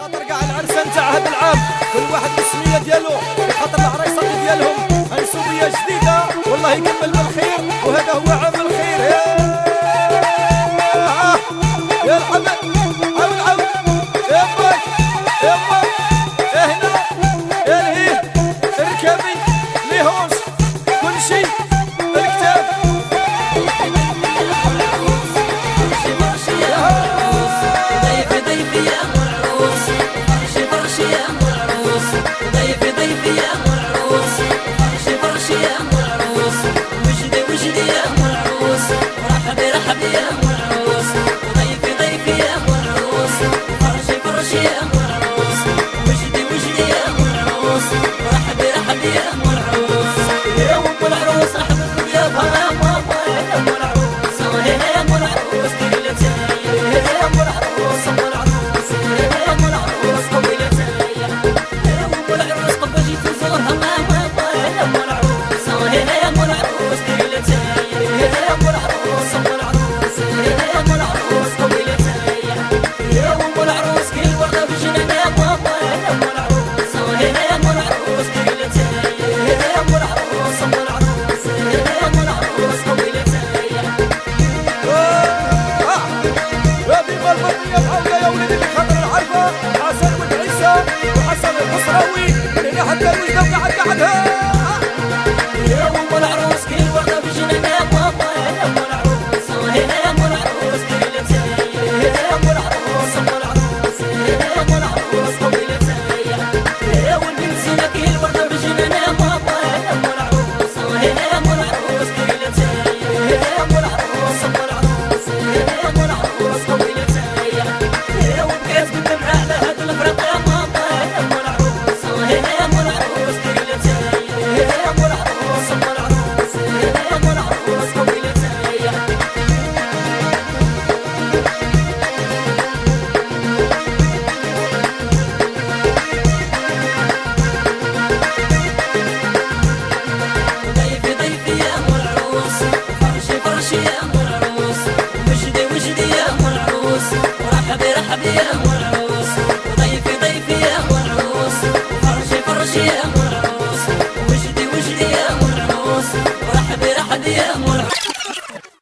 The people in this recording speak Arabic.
خاطر كاع العرسان تاع هذا العام كل واحد بالسميه ديالو، خاطر العرايصات ديالهم منسوبيه جديده والله يكمل بالخير وهذا هو عام الخير. يا الحمد عاود عاود يا باك يا باك يا هنا يا الهيه اركبي ليهوش كل شيء الكتاب. ضيفي ضيفي يا ام العروس، فرشي فرشي يا ام العروس، ضيفي ضيفي يا ام العروس، فرشي فرشي يا ام العروس، وجدي وجدي يا ام العروس، رحبي رحبي يا ام العروس، ضيفي ضيفي يا ام العروس، فرشي فرشي يا ام